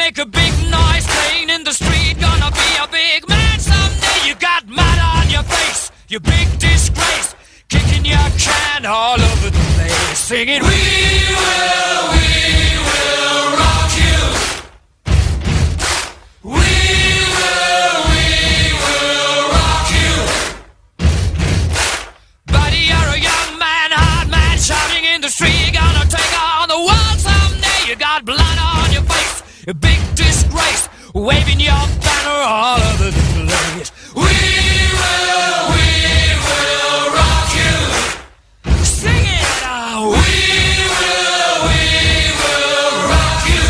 make a big noise playing in the street. Gonna be a big man someday. You got mud on your face, you big disgrace. Kicking your can all over the place, singing, we will rock you. We will rock you. Buddy, you're a young man, hard man, shouting in the street. Gonna take on the world someday. You got blood on your face, a big disgrace, waving your banner all over the place. We will rock you. Sing it out. We will rock you.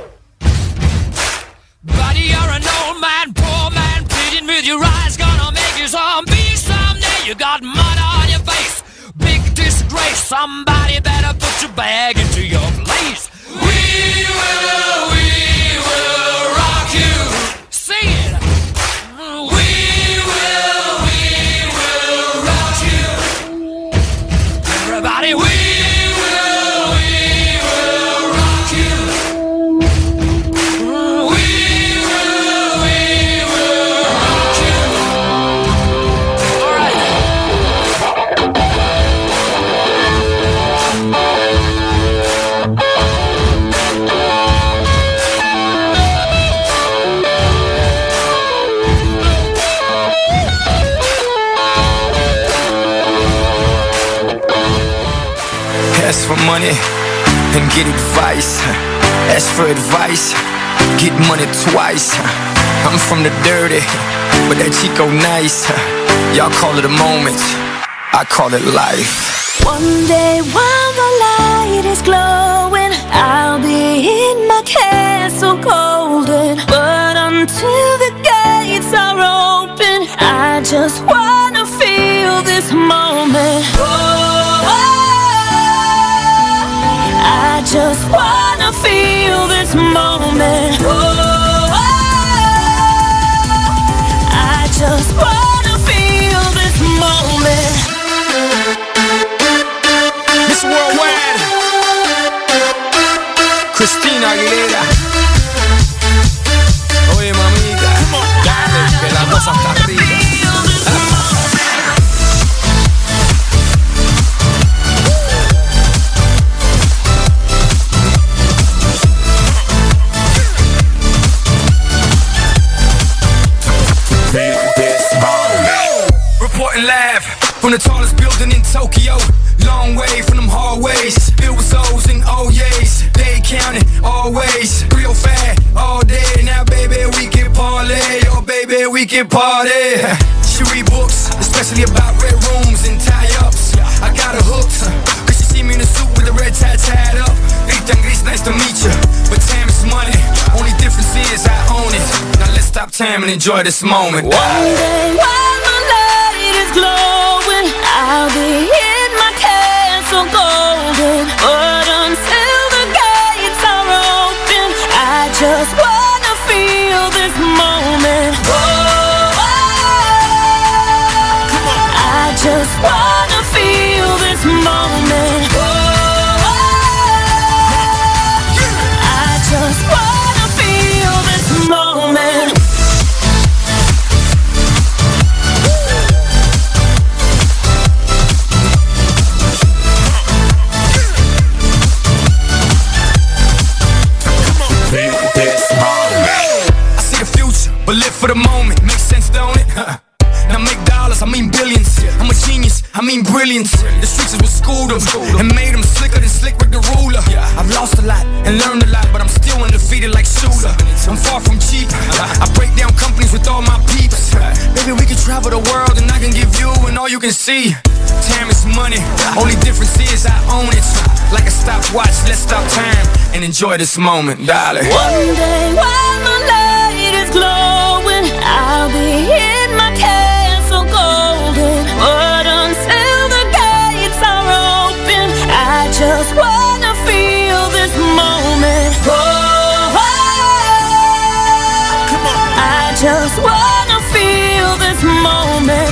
Buddy, you're an old man, poor man, pleading with your eyes. Gonna make you zombie someday. You got mud on your face, big disgrace. Somebody better put your bag into your place. We will rock you. Sing it. We will rock you. Everybody, we will rock you. We will rock you. All right. Ask for money and get advice. Ask for advice, get money twice. I'm from the dirty, but that Chico nice. Y'all call it a moment, I call it life. One day while the light is glowing, I'll be in my castle golden. But until the gates are open, I just wanna feel this moment. I just wanna feel this moment. I just wanna feel this moment. Miss Worldwide, Christina Aguilera. Oye, mamita, dale, que la cosa está rica. Reporting live from the tallest building in Tokyo. Long way from them hallways, filled with O's and O's. They counting always, real fat all day. Now baby we can parlay, oh baby we can party. She read books, especially about red rooms and tie-ups. I got her hooked, cause she see me in a suit with the red tie tied up. Rita Gris, nice to meet you, but time is money. Only difference is I own it. Now let's stop time and enjoy this moment. One day while the light is glowing, I'll be in my castle golden. But until the gates are open, I just wanna feel this moment. I just wanna feel this moment. I just wanna feel this moment. I see the future, but live for the moment. Makes sense, don't it? Now make dollars, I mean billions. I'm a genius, I mean brilliance. The streets will school them and made them slicker than Slick Rick the ruler. I've lost a lot and learned a lot, but I'm still undefeated like Shula. I'm far from cheap, I break down companies with all my peeps. Baby, we can travel the world and I can give you and all you can see. Time is money, only difference is I own it. Like a stopwatch, let's stop time and enjoy this moment, darling. One day while the light is glowing, I'll be in my castle golden. But until the gates are open, I just wanna feel this moment. I just wanna feel this moment.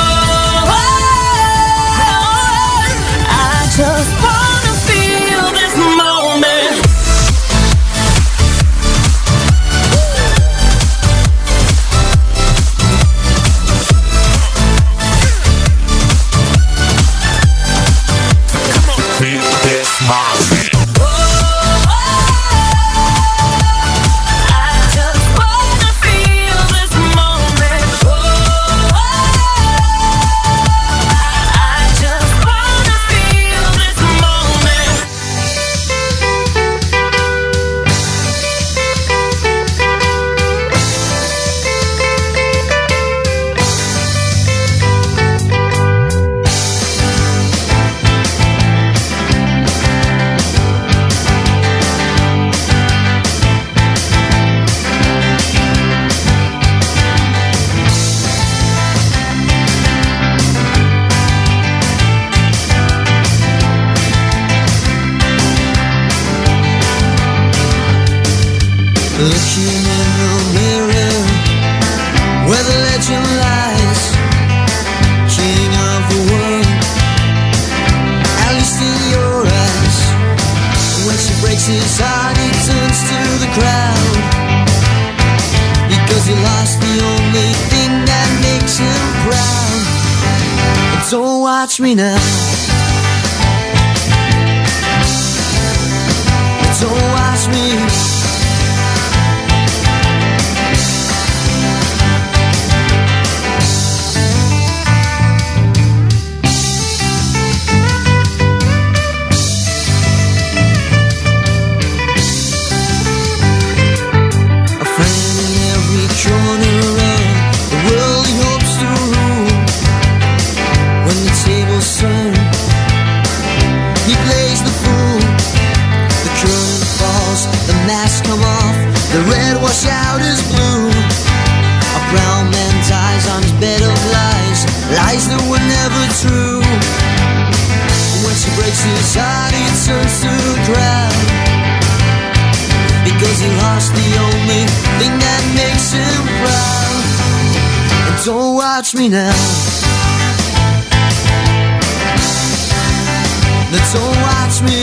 I just wanna feel this moment. looking in the mirror where the legend lies, king of the world, at least in your eyes. And when she breaks his heart, he turns to the crowd, because he lost the only thing that makes him proud. And don't watch me now, don't watch me. A friend in every corner of the world he hopes to rule. When the tables turn, he plays the fool. The curtain falls, the mask come off, the red wash out is blue. A brown man dies on his bed of lies, lies that were never true. When she breaks his heart, he turns to the crowd, because he lost the only thing that makes him proud. And don't watch me now, don't watch me.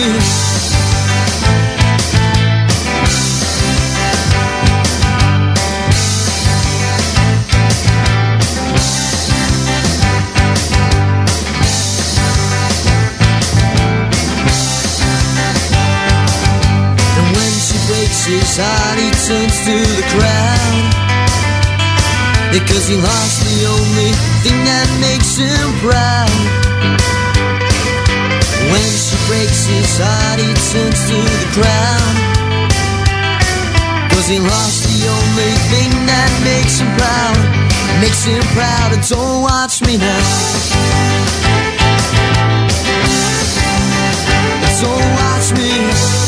His heart, he turns to the crowd, because he lost the only thing that makes him proud. When she breaks his heart, he turns to the crowd, because he lost the only thing that makes him proud, makes him proud. And don't watch me now, don't watch me.